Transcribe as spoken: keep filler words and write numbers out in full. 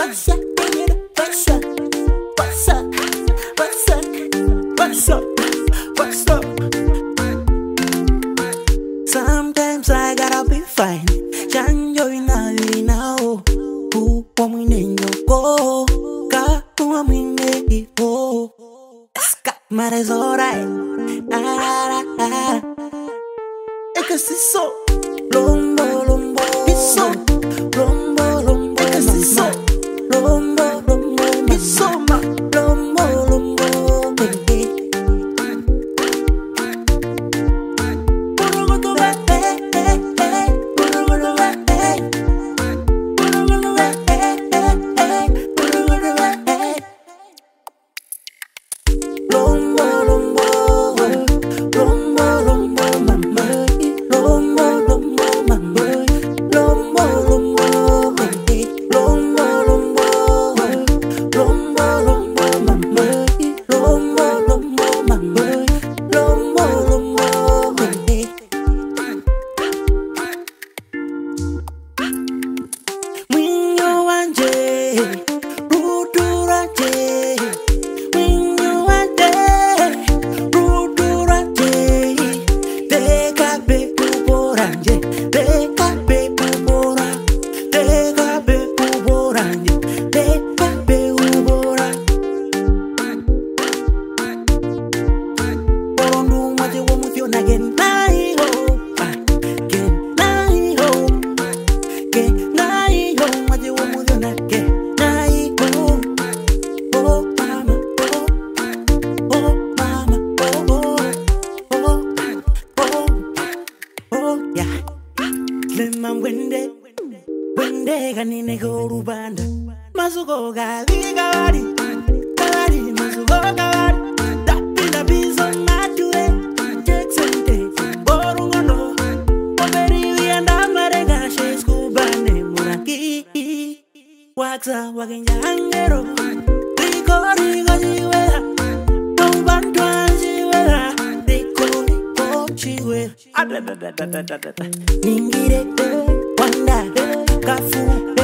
What's up? What's up? What's up? What's up? What's up? What's up? Sometimes I gotta be fine. Chanjo inalina o. Upo mwinenyo ko. Ka uwa mwine ipo. Ska mares alright. Ah ah ah. Eka siso. Lombo lombo. Iso. Lombo lombo. Eka siso. Lombo lombo. Iso ma. Lombo lombo. Wende, wende ganine gorubanda. Masuko gali gawari, gawari masuko gawari. Tapi na bizo matue, Jackson day, borungono. Oberi wianda marega shesku bane muraki. Waksa wagenja Ngaro, rigo rigo jiwera. Tombantwa jiwera, rigo rigo jiwera. Ningire, wanda, kafu.